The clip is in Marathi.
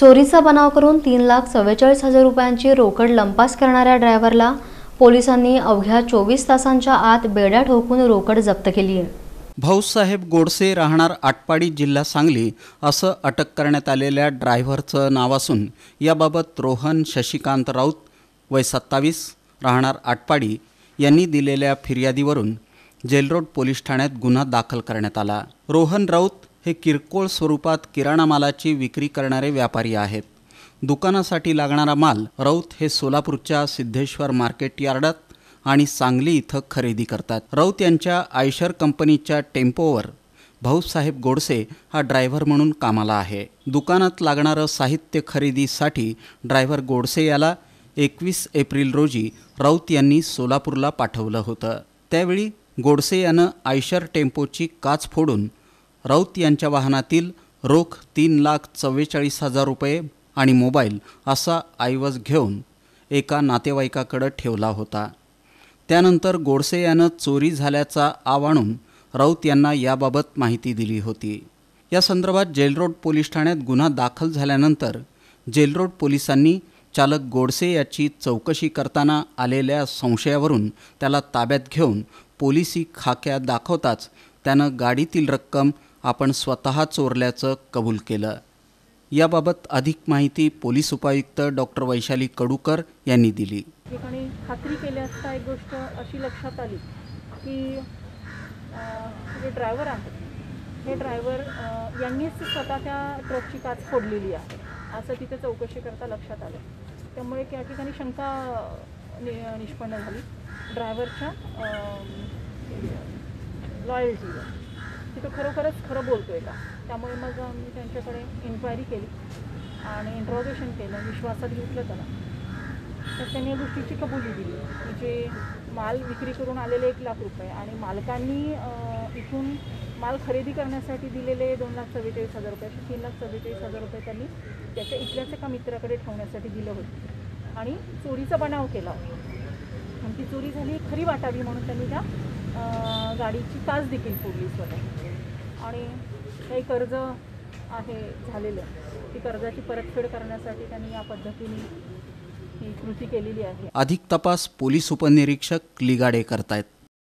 चोरीचा बनाव करून 3,44,000 रुपयांची रोकड लंपास करणाऱ्या ड्रायव्हरला पोलिसांनी अवघ्या 24 तासांच्या आत बेड्या ठोकून रोकड जप्त केली आहे। भाऊसाहेब गोडसे राहणार आटपाडी जिल्हा सांगली असं अटक करण्यात आलेल्या ड्रायव्हरचं नाव असून याबाबत रोहन शशिकांत राऊत वय 27 राहणार आटपाडी यांनी दिलेल्या फिर्यादीवरून जेलरोड पोलीस ठाण्यात गुन्हा दाखल करण्यात आला। रोहन राऊत हे किरकोळ स्वरूपात किराणा मालाची विक्री करणारे व्यापारी आहेत। दुकानासाठी लागणारा माल राऊत हे सोलापूरच्या सिद्धेश्वर मार्केट यार्डात आणि सांगली इथं खरेदी करतात। राऊत यांच्या आयशर कंपनीच्या टेम्पोवर भाऊसाहेब गोडसे हा ड्रायव्हर म्हणून कामाला आहे। दुकानात लागणारं साहित्य खरेदीसाठी ड्रायव्हर गोडसे याला 21 एप्रिल रोजी राऊत यांनी सोलापूरला पाठवलं होतं। त्यावेळी गोडसे यानं आयशर टेम्पोची काच फोडून राऊत यांच्या वाहनातील रोख 3,44,000 रुपये आणि मोबाईल असा ऐवज घेऊन एका नातेवाईकाकडे ठेवला होता। त्यानंतर गोडसे यानं चोरी झाल्याचा आव आणून राऊत यांना याबाबत माहिती दिली होती। या संदर्भात जेलरोड पोलीस ठाण्यात गुन्हा दाखल झाल्यानंतर जेलरोड पोलिसांनी चालक गोडसे याची चौकशी करताना आलेल्या संशयावरून त्याला ताब्यात घेऊन पोलिसी खाक्या दाखवताच त्यानं गाडीतील रक्कम आपण स्वतः चोरल्याचं कबूल केलं। याबाबत अधिक माहिती पोलीस उपायुक्त डॉक्टर वैशाली कडूकर यांनी दिली। ठिकाणी खात्री केली असता एक गोष्ट अशी लक्षात आली की जे ड्रायव्हर आहेत हे ड्रायव्हर यांनीच स्वतः त्या ट्रकची काच फोडलेली आहे असं तिथे चौकशी करता लक्षात आलं। त्यामुळे त्या ठिकाणी शंका निष्पन्न झाली ड्रायव्हरच्या लॉयल्टीवर, तिथं खरोखरच खरं बोलतोय का। त्यामुळे मग आम्ही त्यांच्याकडे इन्क्वायरी केली आणि इंट्रोगेशन केलं, विश्वासात घेतलं त्याला। तर त्यांनी या गोष्टीची कबुली दिली की जे माल विक्री करून आलेले 1,00,000 रुपये आणि मालकांनी इथून माल खरेदी करण्यासाठी दिलेले 2,44,000 रुपये असे 3,44,000 रुपये त्यांनी त्याच्या इथल्याच एका मित्राकडे ठेवण्यासाठी दिलं होतं आणि चोरीचा बनाव केला होता आणि ती चोरी झाली खरी वाटावी म्हणून त्यांनी त्या गाडीची काच देखील फोडली स्वतः आणि काही कर्ज आहे झालेलं ती कर्जाची परतफेड करण्यासाठी त्यांनी या पद्धतीने ही कृती केलेली आहे। अधिक तपास पोलीस उपनिरीक्षक लिगाडे करतायत।